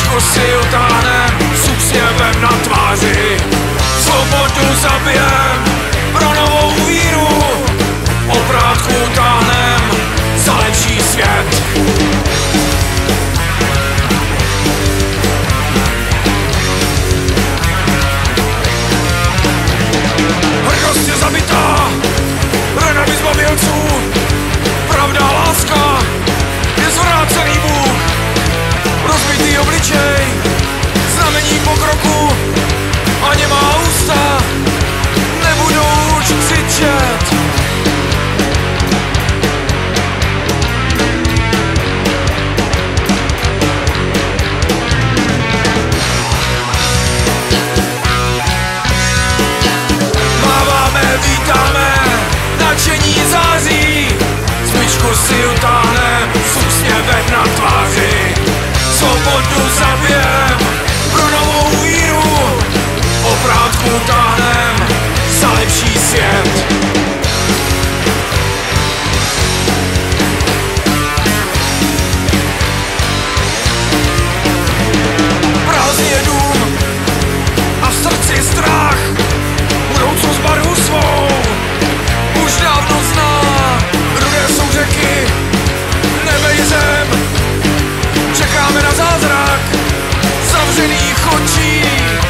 Smyčku si utáhnem s úsměvem na tváři. Svobodu zabijem pro novou víru, obrátku utáhnem za lepší svět. Hrdost je zabitá ranami zbabělců, pravda a láska je zvrácený Bůh. Rozbitý obličej, znamení pokroku, a nemá ústa nebudou už křičet. Máváme, vítáme, nadšení září, smyčku si utáhnem s úsměvem na tváři. Svobodu zabijem pro novou víru, obrátku utáhnem za lepší svět. Prázdný je dům a v srdci strach, budoucnost barvu svou už dávno zná. Rudé jsou řeky, nebe i zem, čekáme na zázrak zavřených očí.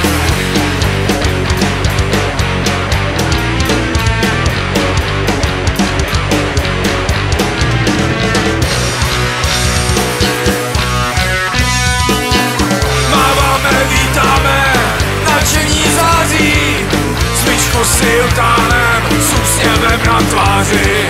Máváme, vítáme, nadšení září, smyčku si utáhnem s úsměvem na tváři.